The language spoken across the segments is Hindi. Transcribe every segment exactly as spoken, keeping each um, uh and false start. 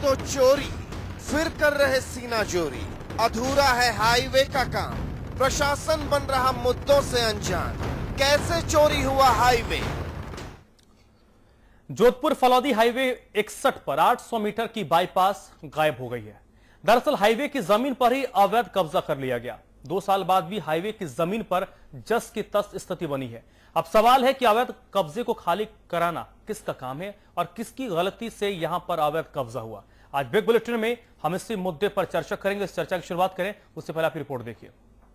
तो चोरी, फिर कर रहे सीना जोरी। अधूरा है हाईवे का काम, प्रशासन बन रहा मुद्दों से अनजान। कैसे चोरी हुआ हाईवे? जोधपुर फलौदी हाईवे इकसठ पर आठ सौ मीटर की बाईपास गायब हो गई है। दरअसल हाईवे की जमीन पर ही अवैध कब्जा कर लिया गया। दो साल बाद भी हाईवे की जमीन पर जस की तस स्थिति बनी है। अब सवाल है कि अवैध कब्जे को खाली कराना किसका काम है और किसकी गलती से यहां पर अवैध कब्जा हुआ। आज बिग बुलेटिन में हम इसी मुद्दे पर चर्चा करेंगे। इस चर्चा की शुरुआत करें उससे पहले आप रिपोर्ट देखिए।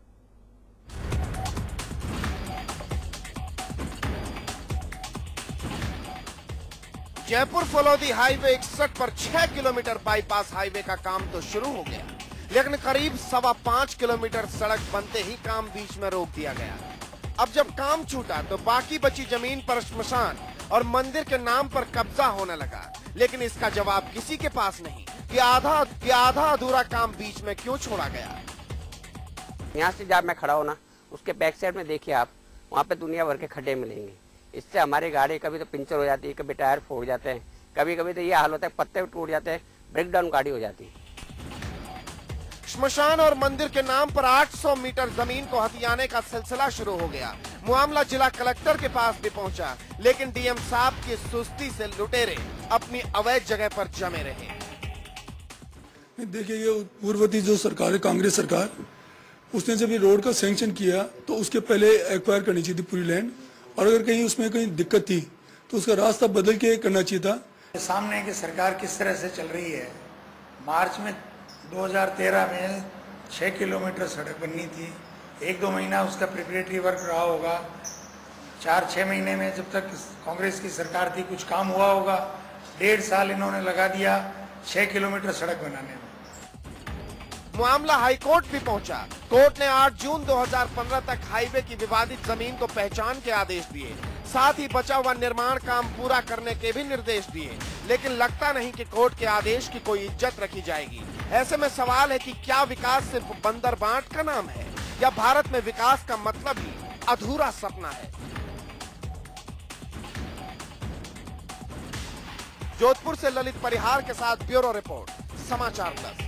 जयपुर फलौदी हाईवे इकसठ पर छह किलोमीटर बाईपास हाईवे का काम तो शुरू हो गया, लेकिन करीब सवा पांच किलोमीटर सड़क बनते ही काम बीच में रोक दिया गया। अब जब काम छूटा तो बाकी बची जमीन पर श्मशान और मंदिर के नाम पर कब्जा होने लगा, लेकिन इसका जवाब किसी के पास नहीं कि आधा कि आधा अधूरा काम बीच में क्यों छोड़ा गया। यहाँ से जब मैं खड़ा हूँ ना, उसके बैक साइड में देखिए आप, वहाँ पे दुनिया भर के खड्डे मिलेंगे। इससे हमारी गाड़ी कभी तो पंचर हो जाती है, कभी टायर फोड़ जाते हैं, कभी कभी तो ये हाल होता है पत्ते टूट जाते हैं, ब्रेक डाउन गाड़ी हो जाती है। श्मशान और मंदिर के नाम पर आठ सौ मीटर जमीन को हथियाने का सिलसिला शुरू हो गया। मामला जिला कलेक्टर के पास भी पहुंचा, लेकिन डीएम साहब की सुस्ती से लुटेरे अपनी अवैध जगह पर जमे रहे। देखिए, ये पूर्ववर्ती जो सरकार है, कांग्रेस सरकार, उसने जब ये रोड का सैंक्शन किया तो उसके पहले एक्वायर करनी चाहिए थी पूरी लैंड, और अगर कहीं उसमें कहीं दिक्कत थी तो उसका रास्ता बदल के करना चाहिए था। सामने की सरकार किस तरह से चल रही है। मार्च में दो हज़ार तेरह में छः किलोमीटर सड़क बननी थी, एक दो महीना उसका प्रिपरेटरी वर्क रहा होगा। चार छः महीने में जब तक कांग्रेस की सरकार थी कुछ काम हुआ होगा। डेढ़ साल इन्होंने लगा दिया छः किलोमीटर सड़क बनाने में। मामला हाईकोर्ट भी पहुंचा। कोर्ट ने आठ जून दो हज़ार पंद्रह तक हाईवे की विवादित जमीन को पहचान के आदेश दिए, साथ ही बचा हुआ निर्माण काम पूरा करने के भी निर्देश दिए, लेकिन लगता नहीं कि कोर्ट के आदेश की कोई इज्जत रखी जाएगी। ऐसे में सवाल है कि क्या विकास सिर्फ बंदर बांट का नाम है, या भारत में विकास का मतलब ही अधूरा सपना है। जोधपुर से ललित परिहार के साथ bureau report, Samachar plus.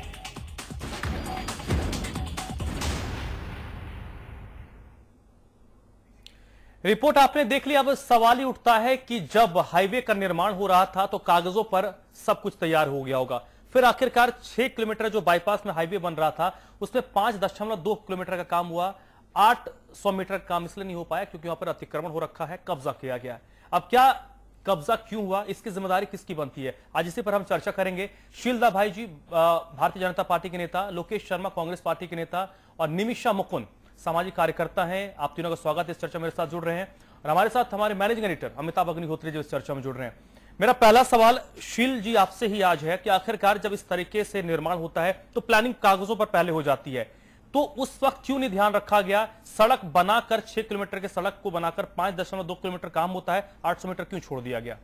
Report आपने देख ली। अब सवाल ही उठता है कि जब हाईवे का निर्माण हो रहा था तो कागजों पर सब कुछ तैयार हो गया होगा, फिर आखिरकार छह किलोमीटर जो बाईपास में हाईवे बन रहा था उसमें पांच दशमलव दो किलोमीटर का काम हुआ। आठ सौ मीटर का काम इसलिए नहीं हो पाया क्योंकि वहां पर अतिक्रमण हो रखा है, कब्जा किया गया है। अब क्या कब्जा क्यों हुआ, इसकी जिम्मेदारी किसकी बनती है, आज इसी पर हम चर्चा करेंगे। शीलदा भाई जी भारतीय जनता पार्टी के नेता, लोकेश शर्मा कांग्रेस पार्टी के नेता और निमिषा मुकुंद सामाजिक कार्यकर्ता हैं। आप तीनों का स्वागत है, इस चर्चा मेरे साथ जुड़ रहे हैं। और हमारे साथ हमारे मैनेजिंग एडिटर अमिताभ अग्निहोत्री जो इस चर्चा में जुड़ रहे हैं। मेरा पहला सवाल शील जी आपसे ही आज है कि आखिरकार जब इस तरीके से निर्माण होता है तो प्लानिंग कागजों पर पहले हो जाती है, तो उस वक्त क्यों नहीं ध्यान रखा गया? सड़क बनाकर छह किलोमीटर के सड़क को बनाकर पांच दशमलव दो किलोमीटर काम होता है, आठ सौ मीटर क्यों छोड़ दिया गया?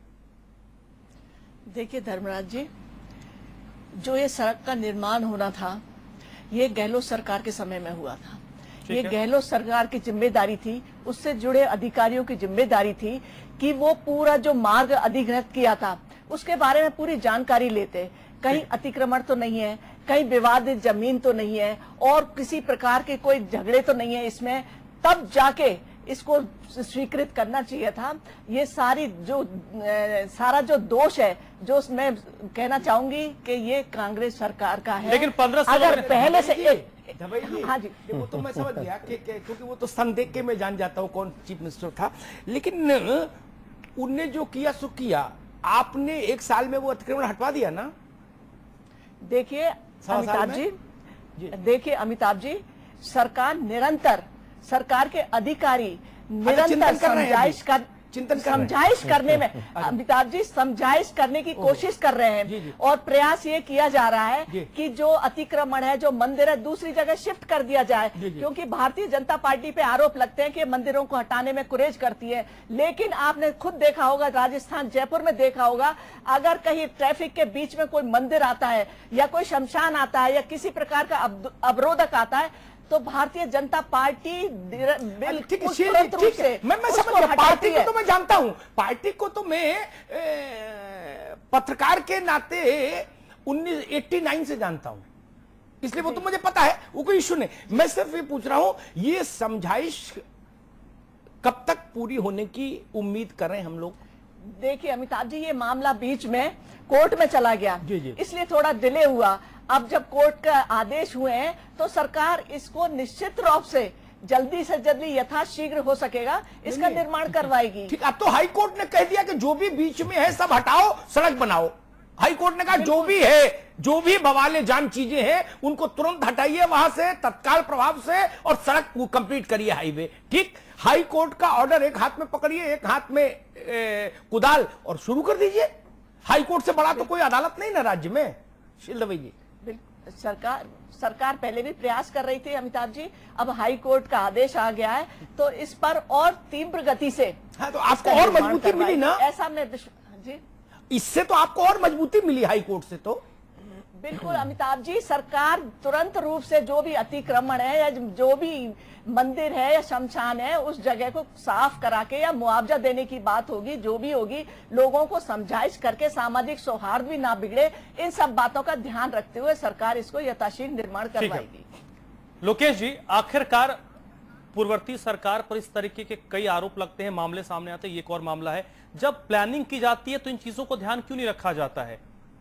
देखिए धर्मराज जी, जो ये सड़क का निर्माण होना था ये गहलोत सरकार के समय में हुआ था। ये गहलोत सरकार की जिम्मेदारी थी, उससे जुड़े अधिकारियों की जिम्मेदारी थी कि वो पूरा जो मार्ग अधिग्रहित किया था उसके बारे में पूरी जानकारी लेते। कहीं अतिक्रमण तो नहीं है, कहीं विवादित जमीन तो नहीं है और किसी प्रकार के कोई झगड़े तो नहीं है इसमें, तब जाके इसको स्वीकृत करना चाहिए था। ये सारी जो ए, सारा जो दोष है, जो मैं कहना चाहूंगी कि ये कांग्रेस सरकार का है। लेकिन पंद्रह अगर पहले से एक हाँ जी, वो तो मैं समझ गया कि, कि, क्योंकि वो तो सन देख के मैं जान जाता हूँ कौन चीफ मिनिस्टर था, लेकिन उनने जो किया सो किया। आपने एक साल में वो अतिक्रमण हटवा दिया ना। देखिए अमिताभ जी, देखिए अमिताभ जी, सरकार निरंतर, सरकार के अधिकारी निरंतर समझाइश कर चिंतन समझाइश करने में अमिताभ जी समझाइश करने की कोशिश कर रहे हैं और प्रयास ये किया जा रहा है कि जो अतिक्रमण है, जो मंदिर है, दूसरी जगह शिफ्ट कर दिया जाए, क्योंकि भारतीय जनता पार्टी पे आरोप लगते हैं कि मंदिरों को हटाने में कुरेज करती है। लेकिन आपने खुद देखा होगा, राजस्थान जयपुर में देखा होगा, अगर कहीं ट्रैफिक के बीच में कोई मंदिर आता है या कोई शमशान आता है या किसी प्रकार का अवरोधक आता है तो भारतीय जनता पार्टी बिल्कुल ठीक है, मैं मैं समझ गया। पार्टी को तो मैं जानता हूं, पार्टी को तो मैं ए, पत्रकार के नाते उन्नीस एट्टी नाइन से जानता हूं, इसलिए वो तो मुझे पता है, वो कोई इश्यू नहीं। मैं सिर्फ ये पूछ रहा हूं, ये समझाइश कब तक पूरी होने की उम्मीद करें हम लोग? देखिए अमिताभ जी, ये मामला बीच में कोर्ट में चला गया, जी जी। इसलिए थोड़ा डिले हुआ। अब जब कोर्ट का आदेश हुए हैं तो सरकार इसको निश्चित रूप से जल्दी से जल्दी यथाशीघ्र हो सकेगा इसका निर्माण करवाएगी। ठीक, अब तो हाई कोर्ट ने कह दिया कि जो भी बीच में है सब हटाओ, सड़क बनाओ। हाई कोर्ट ने कहा जो भी है, जो भी बवाले जान चीजें हैं उनको तुरंत हटाइए वहां से तत्काल प्रभाव से और सड़क कंप्लीट करिए, हाईवे। ठीक, हाई कोर्ट का ऑर्डर एक हाथ में पकड़िए, एक हाथ में ए, कुदाल और शुरू कर दीजिए। हाई कोर्ट से बड़ा तो कोई अदालत नहीं ना राज्य में, शील दवे जी। सरकार सरकार पहले भी प्रयास कर रही थी अमिताभ जी, अब हाई कोर्ट का आदेश आ गया है तो इस पर और तीव्र गति से हाँ, तो आपको और मजबूती मिली ना, ऐसा मैं जी, इससे तो आपको और मजबूती मिली हाई कोर्ट से। तो बिल्कुल अमिताभ जी, सरकार तुरंत रूप से जो भी अतिक्रमण है या जो भी मंदिर है या शमशान है उस जगह को साफ करा के या मुआवजा देने की बात होगी, जो भी होगी लोगों को समझाइश करके सामाजिक सौहार्द भी ना बिगड़े, इन सब बातों का ध्यान रखते हुए सरकार इसको यथाशीघ्र निर्माण करवाएगी। लोकेश जी, आखिरकार पूर्ववर्ती सरकार पर इस तरीके के कई आरोप लगते हैं, मामले सामने आते हैं, ये एक और मामला है। जब प्लानिंग की जाती है तो इन चीजों को ध्यान क्यों नहीं रखा जाता है?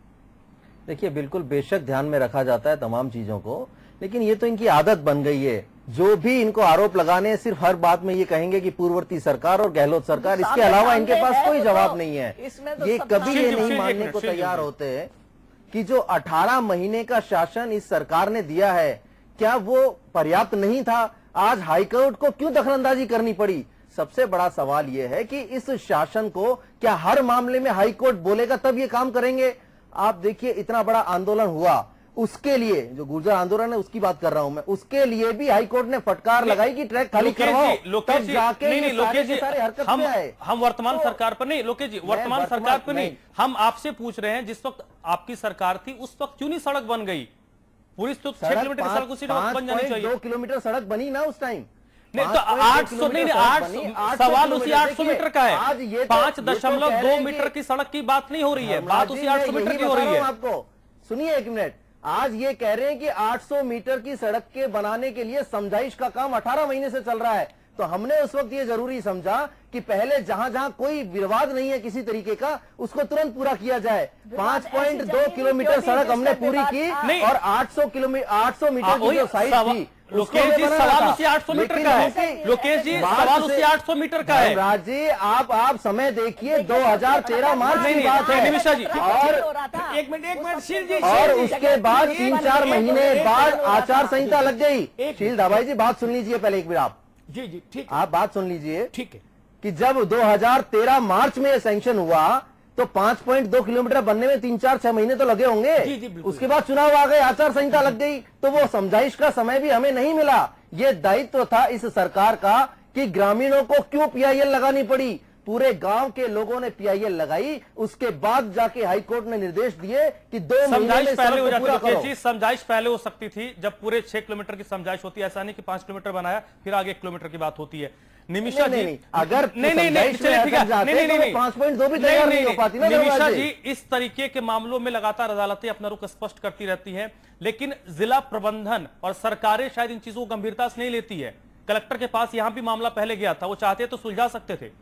देखिए, बिल्कुल बेशक ध्यान में रखा जाता है तमाम चीजों को, लेकिन ये तो इनकी आदत बन गई है। जो भी इनको आरोप लगाने सिर्फ हर बात में ये कहेंगे कि पूर्ववर्ती सरकार और गहलोत सरकार, इसके अलावा इनके पास कोई जवाब नहीं है। ये कभी ये नहीं मानने को तैयार होते हैं कि जो अठारह महीने का शासन इस सरकार ने दिया है क्या वो पर्याप्त नहीं था? आज हाईकोर्ट को क्यों दखलंदाजी करनी पड़ी? सबसे बड़ा सवाल यह है कि इस शासन को क्या हर मामले में हाईकोर्ट बोलेगा तब ये काम करेंगे? आप देखिए, इतना बड़ा आंदोलन हुआ, उसके लिए जो गुर्जर आंदोलन है उसकी बात कर रहा हूं मैं, उसके लिए भी हाईकोर्ट ने फटकार लगाई कि ट्रैक खाली करवाओ, तब जाके नहीं, नहीं, लोकेश जी, सारे हरकत हम, में आए। हम वर्तमान सरकार पर नहीं, लोकेश जी, वर्तमान सरकार पर नहीं, हम आपसे पूछ रहे हैं जिस वक्त आपकी सरकार थी उस वक्त क्यों नहीं सड़क बन गई? पूरी तो छह किलोमीटर की सड़क उसी वक्त बन जानी चाहिए। दो किलोमीटर सड़क बनी ना उस टाइम, नहीं तो आठ सौ नहीं आठ सवाल उसी आठ सौ मीटर का है, पांच दशमलव दो मीटर की सड़क की बात नहीं हो रही है, बात उसी आठ सौ मीटर की हो रही है। आपको सुनिए एक मिनट, आज ये कह रहे हैं कि आठ सौ मीटर की सड़क के बनाने के लिए समझाइश का काम अठारह महीने से चल रहा है, तो हमने उस वक्त ये जरूरी समझा कि पहले जहां जहां कोई विवाद नहीं है किसी तरीके का उसको तुरंत पूरा किया जाए। पांच पॉइंट दो किलोमीटर सड़क हमने पूरी की और आठ सौ किलोमीटर आठ सौ मीटर की जो साइड थी, लोकेश जी सवाल उसी आठ सौ मीटर का है। लोकेश जी सवाल उसी आठ सौ मीटर का है। राजी, आप आप समय देखिए, दो हजार तेरह मार्च की बात है निमिषा जी, और एक मिनट एक मिनट शील जी, और उसके बाद तीन चार महीने बाद आचार संहिता लग गई। शील दाभाई जी, बात सुन लीजिए पहले एक बार आप। जी जी ठीक, आप बात सुन लीजिए। ठीक है, कि जब दो हजार तेरह मार्च में सैंक्शन हुआ तो पांच पॉइंट दो किलोमीटर बनने में तीन चार छह महीने तो लगे होंगे। जी, जी, उसके बाद चुनाव आ गए, आचार संहिता लग गई, तो वो समझाइश का समय भी हमें नहीं मिला। ये दायित्व था इस सरकार का कि ग्रामीणों को क्यों पीआईएल लगानी पड़ी। पूरे गांव के लोगों ने पीआईएल लगाई, उसके बाद जाके हाईकोर्ट ने निर्देश दिए कि दो समझाइश पहले हो जाती थी। समझाइश पहले हो सकती थी जब पूरे छह किलोमीटर की समझाइश होती है, ऐसा नहीं कि पांच किलोमीटर बनाया फिर आगे एक किलोमीटर की बात होती है। निमिषा जी, अगर नहीं नहीं नहीं चलिए ठीक है, नहीं नहीं नहीं पांच पॉइंट दो भी तैयार नहीं हो पाती ना। निमिषा जी, इस तरीके के मामलों में लगातार अदालतें अपना रुख स्पष्ट करती रहती हैं, लेकिन जिला प्रबंधन और सरकारें शायद इन चीजों को गंभीरता से नहीं लेती है। कलेक्टर के पास यहां भी मामला पहले गया था, वो चाहते तो सुलझा सकते थे,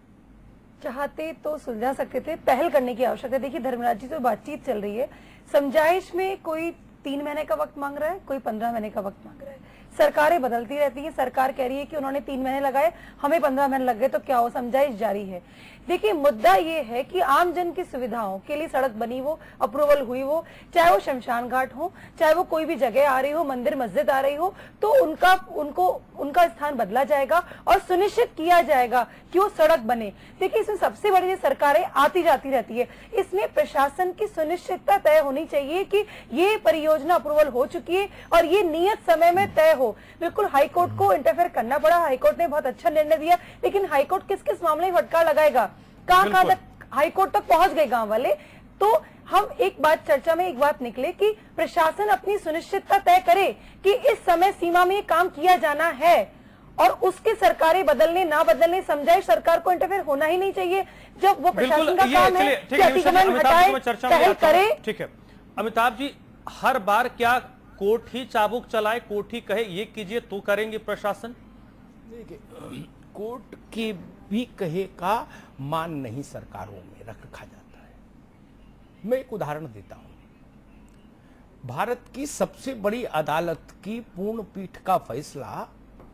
चाहते तो सुलझा सकते थे, पहल करने की आवश्यकता है। देखिए धर्मराज जी से बातचीत चल रही है, समझाइश में कोई तीन महीने का वक्त मांग रहा है, कोई पंद्रह महीने का वक्त मांग रहा है। सरकारें बदलती रहती हैं, सरकार कह रही है कि उन्होंने तीन महीने लगाए, हमें पंद्रह महीने लग गए, तो क्या हो, समझाइश जारी है। देखिए मुद्दा ये है कि आम जन की सुविधाओं के लिए सड़क बनी वो, अप्रूवल हुई वो, चाहे वो शमशान घाट हो, चाहे वो कोई भी जगह आ रही हो, मंदिर मस्जिद आ रही हो, तो उनका उनको उनका स्थान बदला जाएगा और सुनिश्चित किया जाएगा कि वो सड़क बने। देखिए इसमें सबसे बड़ी सरकारें आती जाती रहती है, इसमें प्रशासन की सुनिश्चितता तय होनी चाहिए कि ये परियोजना अप्रूवल हो चुकी है और ये नियत समय में तय हो। बिल्कुल हाईकोर्ट को इंटरफेयर करना पड़ा, हाईकोर्ट ने बहुत अच्छा निर्णय दिया, लेकिन हाईकोर्ट किस किस मामले में फटकार लगाएगा, कहां कहां तक हाईकोर्ट तक पहुंच गए गांव वाले। तो हम एक बात चर्चा में एक बात निकले कि प्रशासन अपनी सुनिश्चितता तय करे कि इस समय सीमा में ये काम किया जाना है और उसके सरकारें बदलने ना बदलने, समझाइश सरकार को इंटरफेयर होना ही नहीं चाहिए। जब वो प्रशासन का काम है कि अतिक्रमण हटाए, पहल करे। ठीक है, अमिताभ जी, हर बार क्या कोर्ट ही चाबुक चलाए, कोर्ट ही कहे ये कीजिए तो करेंगे प्रशासन? देखिए, कोर्ट के भी कहे का मान नहीं सरकारों में रखा जाता है। मैं एक उदाहरण देता हूं। भारत की सबसे बड़ी अदालत की पूर्ण पीठ का फैसला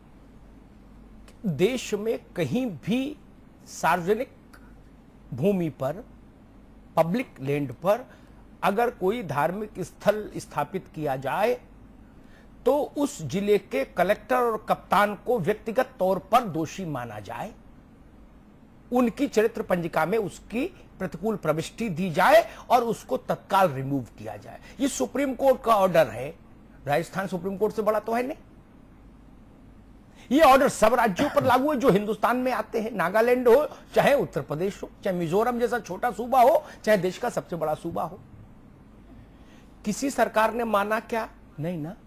देश में कहीं भी सार्वजनिक भूमि पर, पब्लिक लैंड पर अगर कोई धार्मिक स्थल स्थापित किया जाए तो उस जिले के कलेक्टर और कप्तान को व्यक्तिगत तौर पर दोषी माना जाए, उनकी चरित्र पंजिका में उसकी प्रतिकूल प्रविष्टि दी जाए और उसको तत्काल रिमूव किया जाए। ये सुप्रीम कोर्ट का ऑर्डर है। राजस्थान सुप्रीम कोर्ट से बड़ा तो है नहीं। ये ऑर्डर सब राज्यों पर लागू है जो हिंदुस्तान में आते हैं, नागालैंड हो चाहे उत्तर प्रदेश हो, चाहे मिजोरम जैसा छोटा सूबा हो, चाहे देश का सबसे बड़ा सूबा हो। किसी सरकार ने माना क्या? नहीं ना।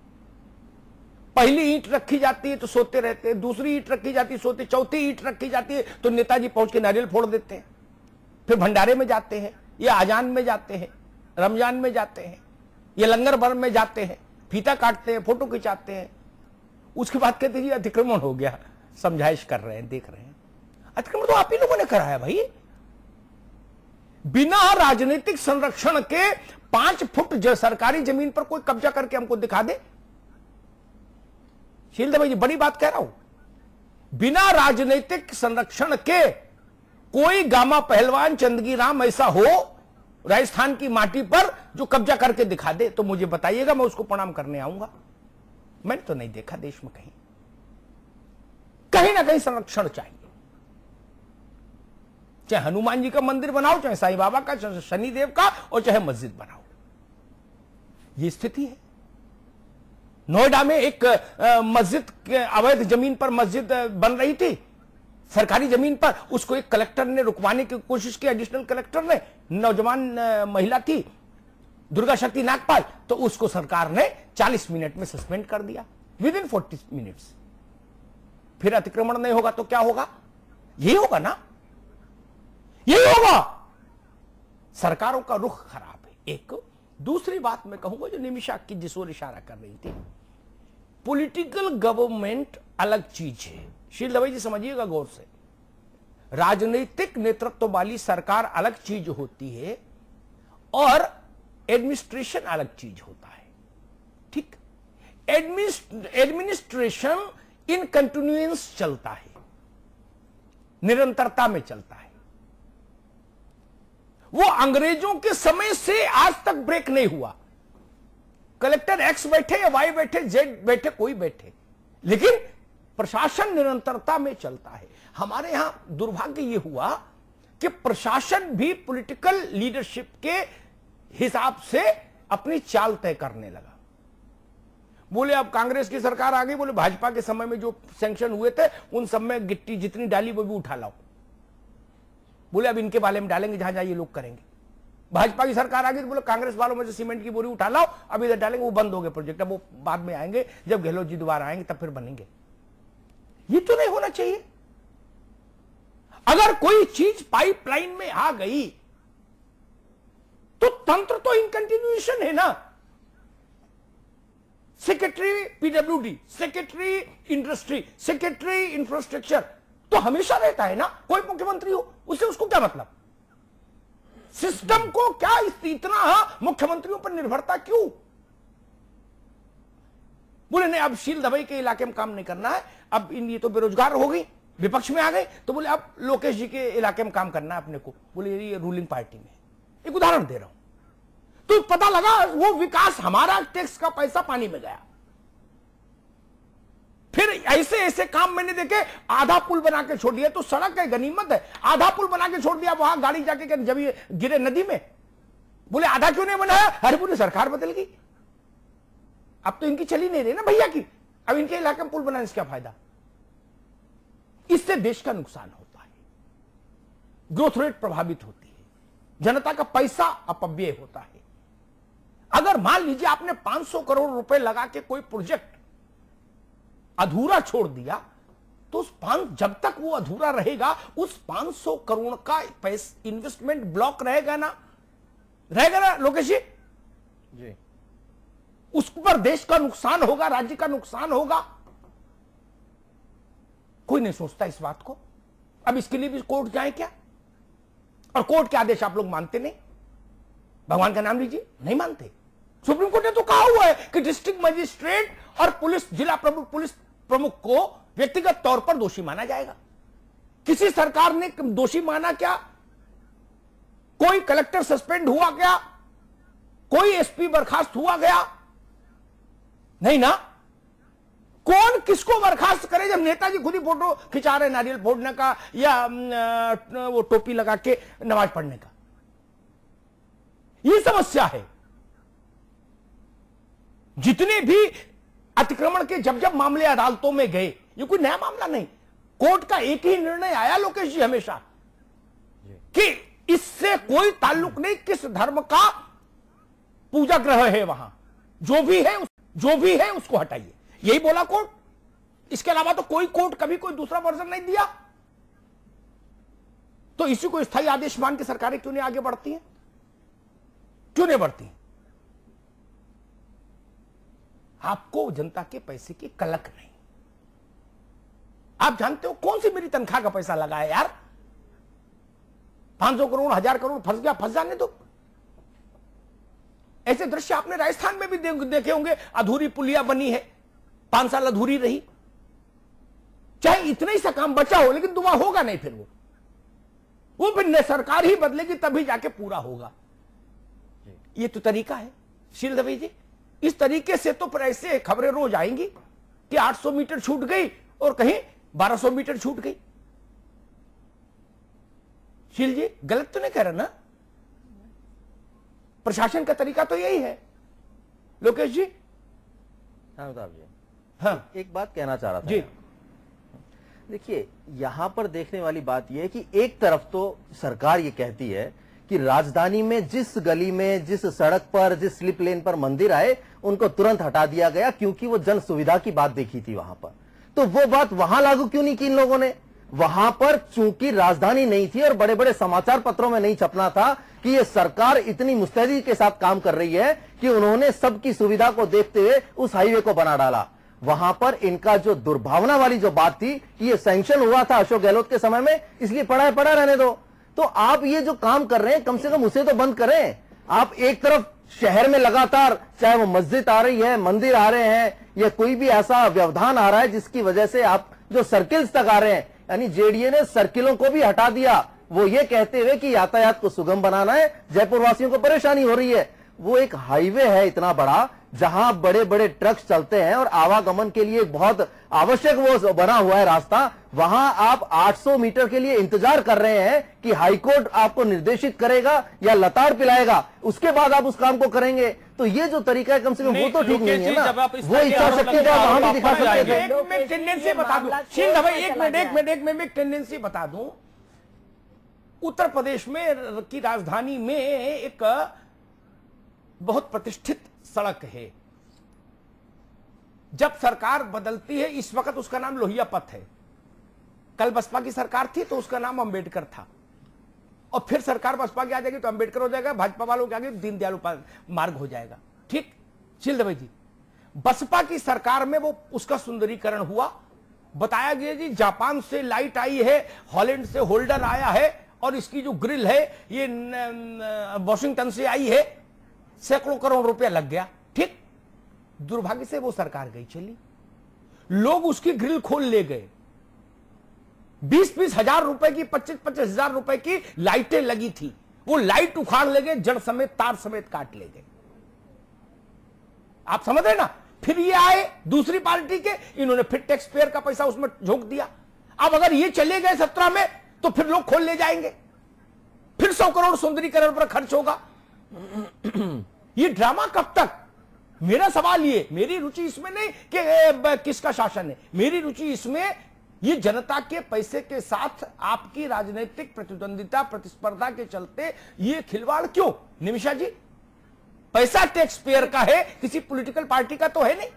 पहली ईंट रखी जाती है तो सोते रहते हैं, दूसरी ईंट रखी जाती है सोते, चौथी ईंट रखी जाती है तो नेताजी पहुंच के नारियल फोड़ देते हैं, फिर भंडारे में जाते हैं, या आजान में जाते हैं, रमजान में जाते हैं, या लंगर भर में जाते हैं, फीता काटते हैं, फोटो खिंचाते हैं। उसके बाद कहते हैं अतिक्रमण हो गया, समझाइश कर रहे हैं, देख रहे हैं। अतिक्रमण तो आप ही लोगों ने कराया भाई। बिना राजनीतिक संरक्षण के पांच फुट सरकारी जमीन पर कोई कब्जा करके हमको दिखा दे। शीलदा भाई जी, बड़ी बात कह रहा हूं। बिना राजनीतिक संरक्षण के कोई गामा पहलवान चंदगी राम ऐसा हो राजस्थान की माटी पर जो कब्जा करके दिखा दे तो मुझे बताइएगा, मैं उसको प्रणाम करने आऊंगा। मैंने तो नहीं देखा देश में कहीं। कहीं ना कहीं संरक्षण चाहिए। चाहे हनुमान जी का मंदिर बनाओ, चाहे साईं बाबा का, चाहे शनिदेव का, और चाहे मस्जिद बनाओ। ये स्थिति है। नोएडा में एक मस्जिद के अवैध जमीन पर मस्जिद बन रही थी, सरकारी जमीन पर। उसको एक कलेक्टर ने रुकवाने की कोशिश की, एडिशनल कलेक्टर ने। नौजवान महिला थी दुर्गा शक्ति नागपाल, तो उसको सरकार ने चालीस मिनट में सस्पेंड कर दिया, विद इन फोर्टी मिनट्स। फिर अतिक्रमण नहीं होगा तो क्या होगा? यही होगा ना, यही होगा। सरकारों का रुख खराब है। एक दूसरी बात मैं कहूंगा जो निमिषा की जिस ओर इशारा कर रही थी, पॉलिटिकल गवर्नमेंट अलग चीज है। शील दवाई जी समझिएगा गौर से, राजनीतिक नेतृत्व वाली सरकार अलग चीज होती है और एडमिनिस्ट्रेशन अलग चीज होता है। ठीक, एडमिनिस्ट्रेशन इन कंटिन्यूएंस चलता है, निरंतरता में चलता है। वो अंग्रेजों के समय से आज तक ब्रेक नहीं हुआ। कलेक्टर एक्स बैठे या वाई बैठे, जेड बैठे, कोई बैठे, लेकिन प्रशासन निरंतरता में चलता है। हमारे यहां दुर्भाग्य यह हुआ कि प्रशासन भी पॉलिटिकल लीडरशिप के हिसाब से अपनी चाल तय करने लगा। बोले अब कांग्रेस की सरकार आ गई, बोले भाजपा के समय में जो सैंक्शन हुए थे उन सब में गिट्टी जितनी डाली वो भी उठा लाओ। बोले अब इनके बाले में डालेंगे, जहां जहां ये लोग करेंगे। भाजपा की सरकार आ गई तो बोले कांग्रेस वालों में से सीमेंट की बोरी उठा लाओ, अब इधर डालेंगे, वो बंद हो गए प्रोजेक्ट। अब वो बाद में आएंगे, जब गहलोत जी दोबारा आएंगे तब फिर बनेंगे। ये तो नहीं होना चाहिए। अगर कोई चीज पाइपलाइन में आ गई तो तंत्र तो इन कंटिन्यूएशन है ना। Secretary PWD, secretary industry, secretary infrastructure तो हमेशा रहता है ना। कोई मुख्यमंत्री हो उससे उसको क्या मतलब? सिस्टम को क्या इतना मुख्यमंत्रियों पर निर्भरता क्यों? बोले नहीं अब शील दवाई के इलाके में काम नहीं करना है, अब इन ये तो बेरोजगार हो गई, विपक्ष में आ गए, तो बोले अब लोकेश जी के इलाके में काम करना है अपने को। बोले ये रूलिंग पार्टी में। एक उदाहरण दे रहा हूं तो पता लगा वो विकास, हमारा टैक्स का पैसा पानी में गया। फिर ऐसे ऐसे काम मैंने देखे, आधा पुल बना के छोड़ दिया, तो सड़क है गनीमत है, आधा पुल बना के छोड़ दिया, वहां गाड़ी जाके जब ये गिरे नदी में, बोले आधा क्यों नहीं बनाया? अरे पूरी सरकार बदल गई, अब तो इनकी चली नहीं रही ना भैया की, अब इनके इलाके में पुल बनाने से क्या फायदा? इससे देश का नुकसान होता है, ग्रोथ रेट प्रभावित होती है, जनता का पैसा अपव्यय होता है। अगर मान लीजिए आपने पांच सौ करोड़ रुपए लगा के कोई प्रोजेक्ट अधूरा छोड़ दिया, तो उस पांच जब तक वो अधूरा रहेगा उस पांच सौ करोड़ का पैसा इन्वेस्टमेंट ब्लॉक रहेगा ना, रहेगा ना लोकेश जी? जी। उस पर देश का नुकसान होगा, राज्य का नुकसान होगा। कोई नहीं सोचता इस बात को। अब इसके लिए भी कोर्ट जाए क्या? और कोर्ट के आदेश आप लोग मानते नहीं, भगवान का नाम लीजिए, नहीं मानते। सुप्रीम कोर्ट ने तो कहा हुआ है कि डिस्ट्रिक्ट मजिस्ट्रेट और पुलिस, जिला प्रमुख, पुलिस प्रमुख को व्यक्तिगत तौर पर दोषी माना जाएगा। किसी सरकार ने दोषी माना क्या? कोई कलेक्टर सस्पेंड हुआ क्या? कोई एसपी बर्खास्त हुआ गया? नहीं ना। कौन किसको बर्खास्त करे जब नेताजी खुद ही फोटो खिंचा रहे नारियल फोड़ने का या वो टोपी लगा के नमाज पढ़ने का? ये समस्या है। जितने भी अतिक्रमण के जब जब मामले अदालतों में गए, ये कोई नया मामला नहीं। कोर्ट का एक ही निर्णय आया लोकेश जी हमेशा कि इससे कोई ताल्लुक नहीं किस धर्म का पूजा ग्रह है, वहां जो भी है जो भी है उसको हटाइए, यही बोला कोर्ट। इसके अलावा तो कोई कोर्ट कभी कोई दूसरा वर्जन नहीं दिया। तो इसी को स्थायी आदेश मान के सरकारें क्यों नहीं आगे बढ़ती हैं? क्यों नहीं बढ़ती? आपको जनता के पैसे की कलक नहीं। आप जानते हो कौन सी मेरी तनख्वाह का पैसा लगा है यार? पांच सौ करोड़, हजार करोड़ फंस गया, फंस जाने दो। ऐसे दृश्य आपने राजस्थान में भी देखे होंगे। अधूरी पुलिया बनी है, पांच साल अधूरी रही, चाहे इतना ही सा काम बचा हो, लेकिन दुआ होगा नहीं। फिर वो वो फिर सरकार ही बदलेगी तभी जाके पूरा होगा। ये तो तरीका है शील दवे जी। इस तरीके से तो फिर ऐसे खबरें रोज आएंगी कि आठ सौ मीटर छूट गई और कहीं बारह सौ मीटर छूट गई। शील जी गलत तो नहीं कह रहे ना? प्रशासन का तरीका तो यही है लोकेश जी। हाँ साहब जी, हाँ एक बात कहना चाह रहा था जी। देखिए, यहां पर देखने वाली बात यह है कि एक तरफ तो सरकार ये कहती है कि राजधानी में जिस गली में, जिस सड़क पर, जिस स्लिप लेन पर मंदिर आए उनको तुरंत हटा दिया गया क्योंकि वो जन सुविधा की बात देखी थी वहां पर। तो वो बात वहां लागू क्यों नहीं की इन लोगों ने? वहां पर चूंकि राजधानी नहीं थी और बड़े बड़े समाचार पत्रों में नहीं छपना था कि ये सरकार इतनी मुस्तैदी के साथ काम कर रही है कि उन्होंने सबकी सुविधा को देखते हुए उस हाईवे को बना डाला। वहां पर इनका जो दुर्भावना वाली जो बात थी कि ये सैंक्शन हुआ था अशोक गहलोत के समय में, इसलिए पड़ा है पड़ा रहने दो। तो आप ये जो काम कर रहे हैं कम से कम उसे तो बंद करें। आप एक तरफ शहर में लगातार, चाहे वो मस्जिद आ रही है, मंदिर आ रहे हैं या कोई भी ऐसा व्यवधान आ रहा है जिसकी वजह से आप जो सर्किल्स तक आ रहे हैं, यानी जेडीए ने सर्किलों को भी हटा दिया, वो ये कहते हुए कि यातायात को सुगम बनाना है, जयपुर वासियों को परेशानी हो रही है। वो एक हाईवे है इतना बड़ा जहां बड़े बड़े ट्रक्स चलते हैं और आवागमन के लिए बहुत आवश्यक वो बना हुआ है रास्ता, वहां आप आठ सौ मीटर के लिए इंतजार कर रहे हैं कि हाईकोर्ट आपको निर्देशित करेगा या लताड़ पिलाएगा, उसके बाद आप उस काम को करेंगे। तो ये जो तरीका है कम से कम वो तो ठीक नहीं है ना। वो इच्छा शक्ति तो आप वहां भी दिखा सकते थे। एक मैं टेंडेंसी बता दूं शील भाई, एक मिनट एक मिनट एक मिनट टेंडेंसी बता दूं। उत्तर प्रदेश में की राजधानी में एक बहुत प्रतिष्ठित सड़क है। जब सरकार बदलती है, इस वक्त उसका नाम लोहिया पथ है, कल बसपा की सरकार थी तो उसका नाम अंबेडकर था, और फिर सरकार बसपा की आ जाएगी तो अंबेडकर हो जाएगा, भाजपा वालों के आगे दीनदयाल उपाध्याय मार्ग हो जाएगा। ठीक शील भाई जी, बसपा की सरकार में वो उसका सुंदरीकरण हुआ, बताया गया जी जापान से लाइट आई है, हॉलैंड से होल्डर आया है, और इसकी जो ग्रिल है ये वॉशिंगटन से आई है, सैकड़ों करोड़ रुपया लग गया। ठीक, दुर्भाग्य से वो सरकार गई चली, लोग उसकी ग्रिल खोल ले गए, बीस बीस हजार रुपए की, पच्चीस पच्चीस हजार रुपए की लाइटें लगी थी, वो लाइट उखाड़ ले गए, जड़ समेत तार समेत काट ले गए। आप समझ रहे ना? फिर ये आए दूसरी पार्टी के, इन्होंने फिर टैक्स पेयर का पैसा उसमें झोंक दिया। अब अगर ये चले गए सत्रह में तो फिर लोग खोल ले जाएंगे, फिर सौ करोड़ सुंदरीकरण पर खर्च होगा। ये ड्रामा कब तक? मेरा सवाल ये, मेरी रुचि इसमें नहीं कि किसका शासन है, मेरी रुचि इसमें ये जनता के पैसे के साथ आपकी राजनीतिक प्रतिद्वंदिता प्रतिस्पर्धा के चलते ये खिलवाड़ क्यों? निमिषा जी, पैसा टैक्स पेयर का है, किसी पॉलिटिकल पार्टी का तो है नहीं।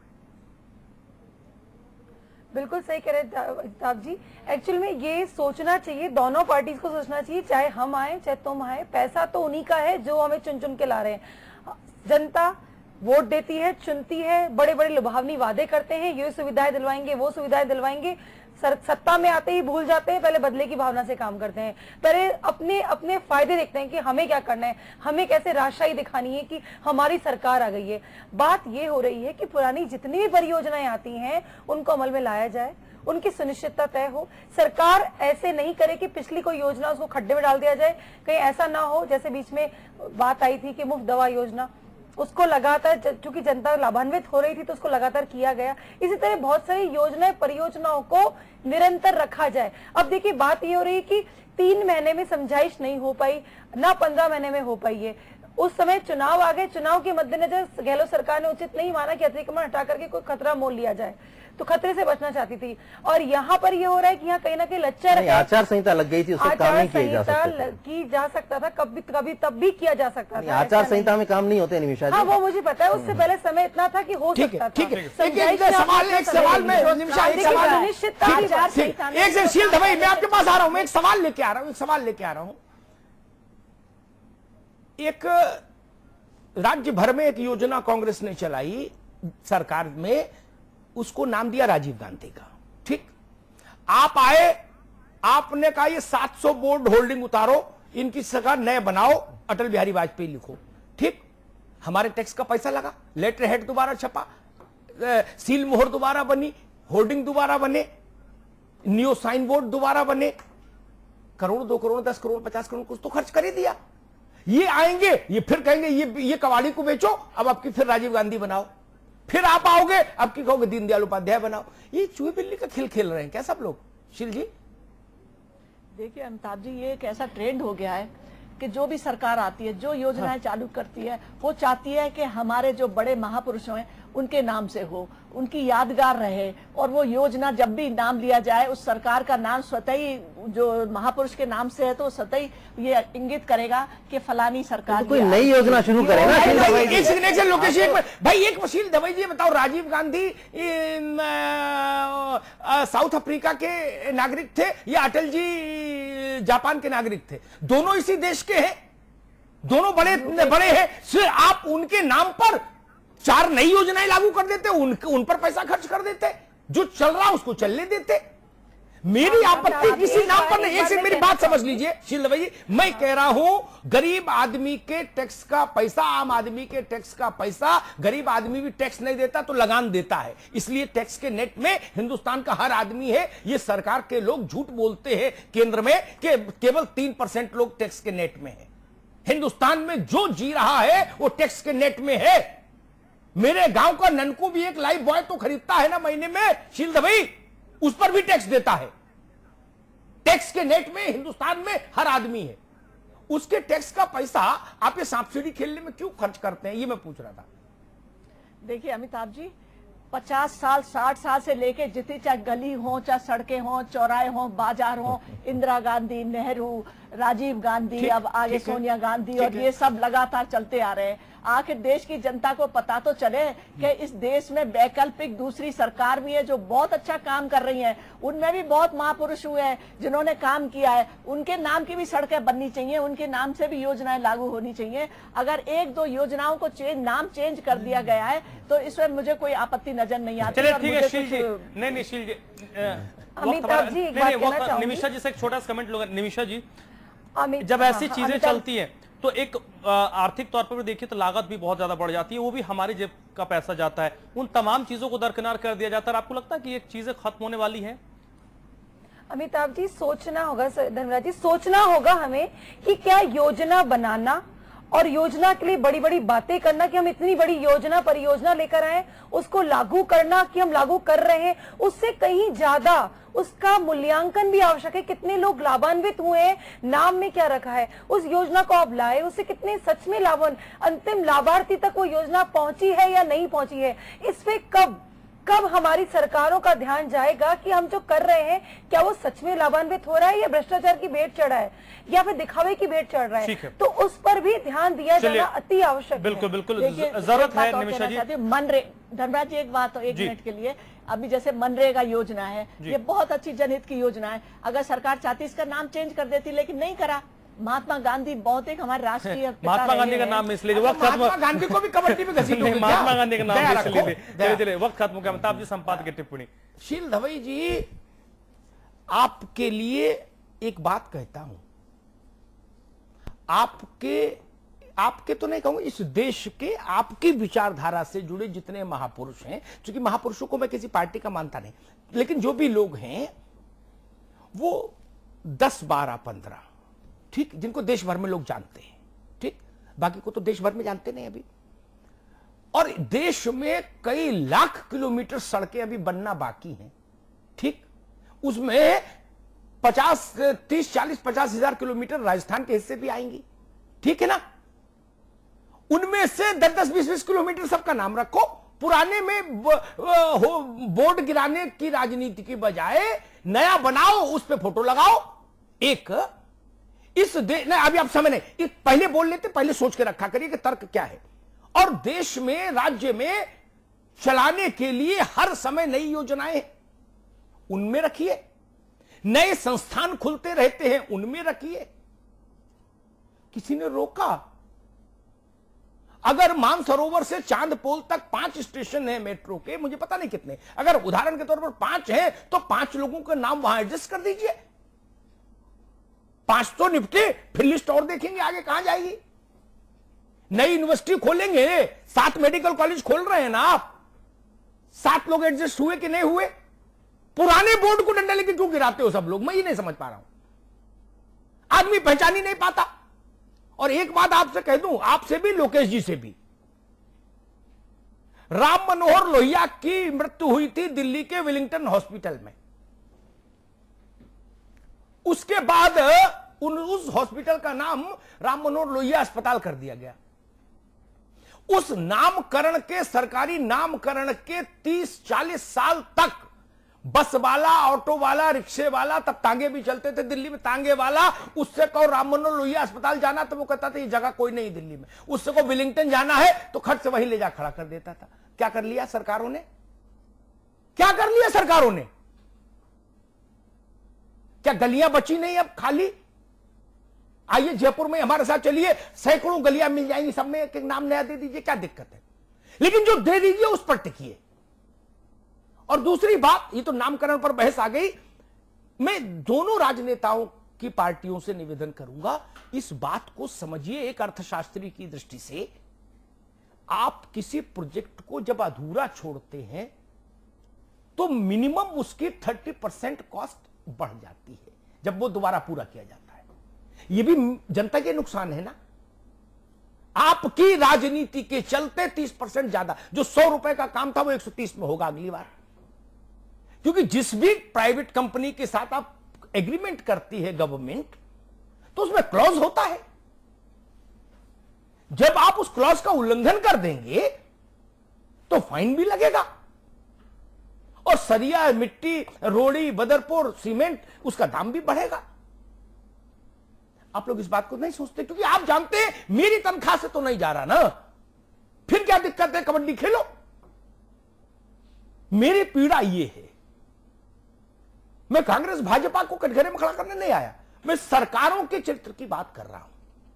बिल्कुल सही कह रहे ताप जी। एक्चुअल में ये सोचना चाहिए, दोनों पार्टीज को सोचना चाहिए, चाहे हम आए चाहे तुम आए, पैसा तो उन्हीं का है जो हमें चुन चुन के ला रहे हैं। जनता वोट देती है, चुनती है, बड़े बड़े लुभावनी वादे करते हैं, ये सुविधाएं दिलवाएंगे, वो सुविधाएं दिलवाएंगे, सर सत्ता में आते ही भूल जाते हैं, पहले बदले की भावना से काम करते हैं, पहले अपने अपने फायदे देखते हैं कि हमें क्या करना है, हमें कैसे राजशाही दिखानी है कि हमारी सरकार आ गई है। बात ये हो रही है कि पुरानी जितनी भी परियोजनाएं आती हैं उनको अमल में लाया जाए, उनकी सुनिश्चितता तय हो। सरकार ऐसे नहीं करे कि पिछली कोई योजना उसको खड्डे में डाल दिया जाए, कहीं ऐसा ना हो जैसे बीच में बात आई थी कि मुफ्त दवा योजना, उसको लगातार चूंकि जनता लाभान्वित हो रही थी तो उसको लगातार किया गया। इसी तरह बहुत सारी योजनाएं परियोजनाओं को निरंतर रखा जाए। अब देखिए बात ये हो रही है कि तीन महीने में समझाइश नहीं हो पाई, ना पंद्रह महीने में हो पाई है। उस समय चुनाव आ गए, चुनाव के मद्देनजर गहलोत सरकार ने उचित नहीं माना कि अतिक्रमण हटा करके कोई खतरा मोल लिया जाए, तो खतरे से बचना चाहती थी। और यहाँ पर ये हो रहा है कि यहाँ कहीं ना कहीं लच्चर आचार संहिता लग गई थी, उससे काम नहीं किया जा सकता की जा सकता था, कभी कभी तब भी किया जा सकता था। आचार संहिता में काम नहीं होते निमिषा जी। हाँ वो मुझे पता है, उससे पहले समय इतना था कि हो सकता था। ठीक है, एक सवाल एक सवाल में निमिषा एक सवाल निश्चितता एक से शील दवाई मैं आपके पास आ रहा हूँ, मैं एक सवाल लेके आ रहा हूँ एक सवाल लेके आ रहा हूँ एक राज्य भर में एक योजना कांग्रेस ने चलाई सरकार में, उसको नाम दिया राजीव गांधी का। ठीक, आप आए, आपने कहा ये सात सौ बोर्ड होल्डिंग उतारो, इनकी सरकार नए बनाओ, अटल बिहारी वाजपेयी लिखो। ठीक, हमारे टैक्स का पैसा लगा, लेटर हेड दोबारा छपा, सील मोहर दोबारा बनी, होर्डिंग दोबारा बने, न्यू साइन बोर्ड दोबारा बने, करोड़ दो करोड़ दस करोड़ पचास करोड़ कुछ तो खर्च कर ही दिया। ये आएंगे, ये फिर कहेंगे ये ये कवाड़ी को बेचो, अब आपकी फिर राजीव गांधी बनाओ, फिर आप आओगे आपकी कहोगे दीनदयाल उपाध्याय बनाओ। ये चूहे बिल्ली का खेल खेल रहे हैं क्या सब लोग? शील जी देखिए अमिताभ जी, ये एक ऐसा ट्रेंड हो गया है कि जो भी सरकार आती है, जो योजनाएं हाँ। चालू करती है, वो चाहती है कि हमारे जो बड़े महापुरुष हैं उनके नाम से हो, उनकी यादगार रहे, और वो योजना जब भी नाम लिया जाए उस सरकार का नाम स्वतः ही जो महापुरुष के नाम से है तो स्वतः ही ये इंगित करेगा कि फलानी सरकार तो कोई नई योजना शुरू करेगा। एक सेकंड लोकेश, भाई एक वशील दवाई जी बताओ, राजीव गांधी साउथ अफ्रीका के नागरिक थे या अटल जी जापान के नागरिक थे? दोनों इसी देश के हैं, दोनों बड़े बड़े हैं, सिर्फ आप उनके नाम पर चार नई योजनाएं लागू कर देते, उन, उन पर पैसा खर्च कर देते, जो चल रहा उसको चलने देते। मेरी आपत्ति किसी नाम पर नहीं। एक से मेरी बात समझ लीजिए शील दवाई जी, मैं कह रहा हूं गरीब आदमी के टैक्स का पैसा, आम आदमी के टैक्स का पैसा, गरीब आदमी भी टैक्स नहीं देता तो लगान देता है, इसलिए टैक्स के नेट में हिंदुस्तान का हर आदमी है। ये सरकार के लोग झूठ बोलते हैं केंद्र में कि केवल तीन परसेंट लोग टैक्स के नेट में है। हिंदुस्तान में जो जी रहा है वो टैक्स के नेट में है। मेरे गांव का ननकू भी एक लाइफ बॉय तो खरीदता है ना महीने में शील दवाई, उस पर भी टैक्स देता है। टैक्स के नेट में हिंदुस्तान में हर आदमी है, उसके टैक्स का पैसा आप ये सांप सीढ़ी खेलने में क्यों खर्च करते हैं, ये मैं पूछ रहा था। देखिए अमिताभ जी, पचास साल साठ साल से लेके जितनी चाहे गली हो, चाहे सड़कें हो, चौराहे हो, बाजार हो, इंदिरा गांधी, नेहरू, राजीव गांधी, अब आगे सोनिया गांधी, और ये सब लगातार चलते आ रहे हैं। आखिर देश की जनता को पता तो चले कि इस देश में वैकल्पिक दूसरी सरकार भी है जो बहुत अच्छा काम कर रही है, उनमें भी बहुत महापुरुष हुए हैं जिन्होंने काम किया है, उनके नाम की भी सड़कें बननी चाहिए, उनके नाम से भी योजनाएं लागू होनी चाहिए। अगर एक दो योजनाओं को चेंज नाम चेंज कर दिया गया है तो इसमें मुझे कोई आपत्ति नजर नहीं आती। चलिए ठीक है शील जी, नहीं नहीं शील जी, अमिताभ जी एक बात कहना चाहूंगी। निमिषा जी से एक छोटा सा कमेंट लूंगा। निमिषा जी, हाँ, जब ऐसी हाँ, चीजें चलती हैं तो एक आर्थिक तौर पर भी देखिए तो लागत भी बहुत ज्यादा बढ़ जाती है, वो भी हमारी जेब का पैसा जाता है, उन तमाम चीजों को दरकिनार कर दिया जाता है। आपको लगता है कि ये चीजें खत्म होने वाली हैं? अमिताभ जी सोचना होगा, धर्मराज जी सोचना होगा हमें कि क्या योजना बनाना और योजना के लिए बड़ी बड़ी बातें करना कि हम इतनी बड़ी योजना परियोजना लेकर आए, उसको लागू करना कि हम लागू कर रहे हैं, उससे कहीं ज्यादा उसका मूल्यांकन भी आवश्यक है। कितने लोग लाभान्वित हुए हैं, नाम में क्या रखा है, उस योजना को आप लाए, उससे कितने सच में लाभान्वित, अंतिम लाभार्थी तक वो योजना पहुंची है या नहीं पहुंची है, इस पे कब कब हमारी सरकारों का ध्यान जाएगा कि हम जो कर रहे हैं क्या वो सच में लाभान्वित हो रहा है या भ्रष्टाचार की भेंट चढ़ा है या फिर दिखावे की भेंट चढ़ रहा है, है। तो उस पर भी ध्यान दिया जाना अति आवश्यक है। बिल्कुल बिल्कुल जरूरत है। निमिषा जी, मनरे धर्मराज जी एक बात, एक मिनट के लिए, अभी जैसे मनरेगा योजना है, ये बहुत अच्छी जनहित की योजना है, अगर सरकार चाहती इसका नाम चेंज कर देती, लेकिन नहीं करा, महात्मा गांधी बहुत एक हमारे राष्ट्रीय पिता महात्मा रहे गांधी का हैं। नाम इसलिए वक्त खत्म, महात्मा गांधी को भी कबड्डी में घसीटोगे नहीं, क्या? महात्मा गांधी का नाम दया इसलिए रखो, चले दया। चले वक्त खत्म हो गया। अमिताभ जी संपादक की टिप्पणी। शील दवई जी, आपके लिए एक बात कहता हूं, आपके आपके तो नहीं कहूंगा, इस देश के आपकी विचारधारा से जुड़े जितने महापुरुष हैं, क्योंकि महापुरुषों को मैं किसी पार्टी का मानता नहीं, लेकिन जो भी लोग हैं वो दस बारह पंद्रह, ठीक, जिनको देश भर में लोग जानते हैं, ठीक, बाकी को तो देश भर में जानते नहीं अभी। और देश में कई लाख किलोमीटर सड़कें अभी बनना बाकी हैं, ठीक, उसमें पचास तीस चालीस पचास हजार किलोमीटर राजस्थान के हिस्से भी आएंगी, ठीक है ना। उनमें से दस दस बीस बीस किलोमीटर सबका नाम रखो, पुराने में बोर्ड गिराने की राजनीति की बजाय नया बनाओ, उस पे फोटो लगाओ। एक इस देश नहीं, अभी आप समय नहीं, एक पहले बोल लेते, पहले सोच के रखा करिए कि तर्क क्या है। और देश में, राज्य में चलाने के लिए हर समय नई योजनाएं हैं, उनमें रखिए। नए संस्थान खुलते रहते हैं, उनमें रखिए। किसी ने रोका? अगर मानसरोवर से चांदपोल तक पांच स्टेशन है मेट्रो के, मुझे पता नहीं कितने, अगर उदाहरण के तौर पर पांच हैं, तो पांच लोगों का नाम वहां एडजस्ट कर दीजिए। पांच तो निपटे, फिर लिस्ट और देखेंगे आगे कहां जाएगी। नई यूनिवर्सिटी खोलेंगे, सात मेडिकल कॉलेज खोल रहे हैं ना आप, सात लोग एडजस्ट हुए कि नहीं हुए? पुराने बोर्ड को डंडा लेके क्यों गिराते हो सब लोग, मैं ये नहीं समझ पा रहा हूं। आदमी पहचान ही नहीं पाता। और एक बात आपसे कह दूं, आपसे भी, लोकेश जी से भी, राम मनोहर लोहिया की मृत्यु हुई थी दिल्ली के वेलिंगटन हॉस्पिटल में। उसके बाद उन उस हॉस्पिटल का नाम राम मनोहर लोहिया अस्पताल कर दिया गया। उस नामकरण के, सरकारी नामकरण के तीस चालीस साल तक बस वाला, ऑटो वाला, रिक्शे वाला, तब तांगे भी चलते थे दिल्ली में, तांगे वाला उससे कहो राम मनोहर लोहिया अस्पताल जाना, तो वो कहता था ये जगह कोई नहीं दिल्ली में। उससे को वेलिंगटन जाना है तो खट से वहीं ले जा खड़ा कर देता था। क्या कर लिया सरकारों ने? क्या कर लिया सरकारों ने? क्या गलियां बची नहीं अब खाली? आइए जयपुर में हमारे साथ चलिए, सैकड़ों गलियां मिल जाएंगी, सब में एक एक नाम नया दे दीजिए, क्या दिक्कत है? लेकिन जो दे दीजिए उस पर टिकिए। और दूसरी बात, ये तो नामकरण पर बहस आ गई, मैं दोनों राजनेताओं की पार्टियों से निवेदन करूंगा, इस बात को समझिए एक अर्थशास्त्री की दृष्टि से। आप किसी प्रोजेक्ट को जब अधूरा छोड़ते हैं तो मिनिमम उसकी तीस परसेंट कॉस्ट बढ़ जाती है जब वो दोबारा पूरा किया जाता है। ये भी जनता के नुकसान है ना। आपकी राजनीति के चलते तीस परसेंट ज्यादा, जो सौ रुपए का काम था वो एक सौ तीस में होगा अगली बार। क्योंकि जिस भी प्राइवेट कंपनी के साथ आप एग्रीमेंट करती है गवर्नमेंट, तो उसमें क्लॉज होता है। जब आप उस क्लॉज का उल्लंघन कर देंगे तो फाइन भी लगेगा। और सरिया, मिट्टी, रोड़ी, बदरपुर, सीमेंट, उसका दाम भी बढ़ेगा। आप लोग इस बात को नहीं सोचते, क्योंकि आप जानते हैं मेरी तनख्वाह से तो नहीं जा रहा ना, फिर क्या दिक्कत है, कबड्डी खेलो। मेरी पीड़ा ये है, मैं कांग्रेस भाजपा को कटघरे में खड़ा करने नहीं आया, मैं सरकारों के चरित्र की बात कर रहा हूं।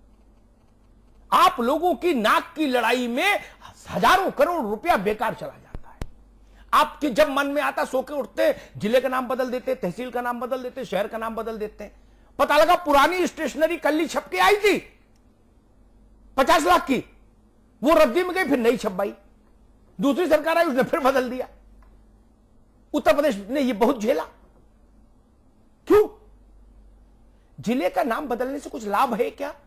आप लोगों की नाक की लड़ाई में हजारों करोड़ रुपया बेकार चला जाता है। आपके जब मन में आता सो के उठते, जिले का नाम बदल देते, तहसील का नाम बदल देते, शहर का नाम बदल देते। पता लगा पुरानी स्टेशनरी कल्ली छप के आई थी पचास लाख की, वो रद्दी में गई, फिर नई छपवाई, दूसरी सरकार आई, उसने फिर बदल दिया। उत्तर प्रदेश ने ये बहुत झेला। क्यों? जिले का नाम बदलने से कुछ लाभ है क्या?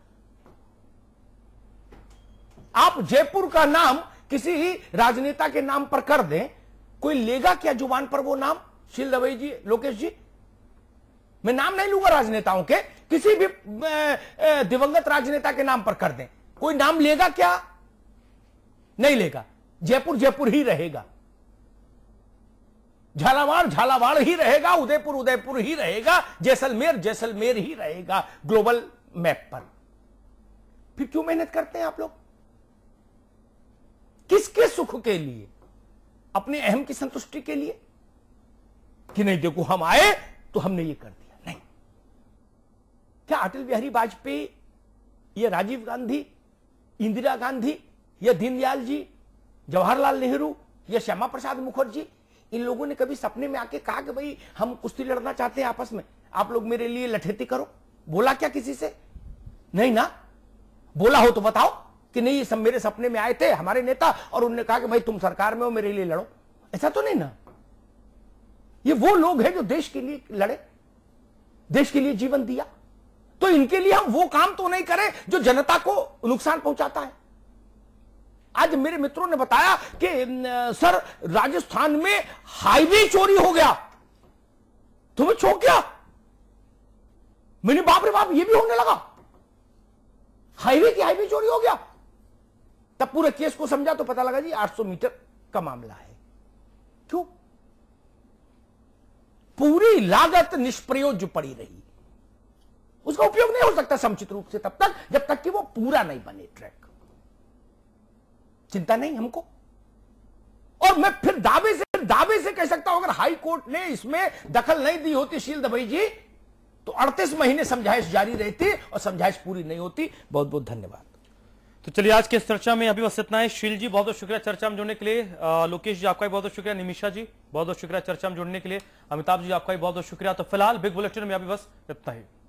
आप जयपुर का नाम किसी राजनेता के नाम पर कर दें, कोई लेगा क्या जुबान पर वो नाम? शील दवई जी, लोकेश जी, मैं नाम नहीं लूंगा राजनेताओं के, किसी भी दिवंगत राजनेता के नाम पर कर दें, कोई नाम लेगा क्या? नहीं लेगा। जयपुर जयपुर ही रहेगा, झालावाड़ झालावाड़ ही रहेगा, उदयपुर उदयपुर ही रहेगा, जैसलमेर जैसलमेर ही रहेगा ग्लोबल मैप पर। फिर क्यों मेहनत करते हैं आप लोग? किसके सुख के लिए? अपने अहम की संतुष्टि के लिए कि नहीं देखो हम आए तो हमने ये कर दिया? नहीं। क्या अटल बिहारी वाजपेयी, ये राजीव गांधी, इंदिरा गांधी, या दीनदयाल जी, जवाहरलाल नेहरू, या श्यामा प्रसाद मुखर्जी, इन लोगों ने कभी सपने में आके कहा कि भाई हम कुश्ती लड़ना चाहते हैं आपस में, आप लोग मेरे लिए लठेती करो? बोला क्या किसी से? नहीं ना। बोला हो तो बताओ कि नहीं, ये सब मेरे सपने में आए थे हमारे नेता और उन्होंने कहा कि भाई तुम सरकार में हो, मेरे लिए लड़ो। ऐसा तो नहीं ना। ये वो लोग हैं जो देश के लिए लड़े, देश के लिए जीवन दिया। तो इनके लिए हम वो काम तो नहीं करें जो जनता को नुकसान पहुंचाता है। आज मेरे मित्रों ने बताया कि सर राजस्थान में हाईवे चोरी हो गया, तुम्हें चौंक गया? मैंने बाप रे बाप, ये भी होने लगा, हाईवे की हाईवे चोरी हो गया। तब पूरे केस को समझा तो पता लगा जी आठ सौ मीटर का मामला है। क्यों? पूरी लागत निष्प्रयोज्य पड़ी रही, उसका उपयोग नहीं हो सकता समुचित रूप से तब तक जब तक कि वो पूरा नहीं बने ट्रैक। चिंता नहीं हमको। और मैं फिर दावे से दावे से कह सकता हूं, अगर हाई कोर्ट ने इसमें दखल नहीं दी होती शील दबई जी, तो अड़तीस महीने समझाइश जारी रहती और समझाइश पूरी नहीं होती। बहुत बहुत धन्यवाद। तो चलिए आज के इस चर्चा में अभी बस इतना है। शील जी बहुत बहुत शुक्रिया चर्चा में जुड़ने के लिए। लोकेश जी आपका भी बहुत बहुत शुक्रिया। निमिषा जी बहुत बहुत शुक्रिया चर्चा में जुड़ने के लिए। अमिताभ जी आपका भी बहुत बहुत शुक्रिया। तो फिलहाल बिग बुलेटिन में अभी बस इतना ही।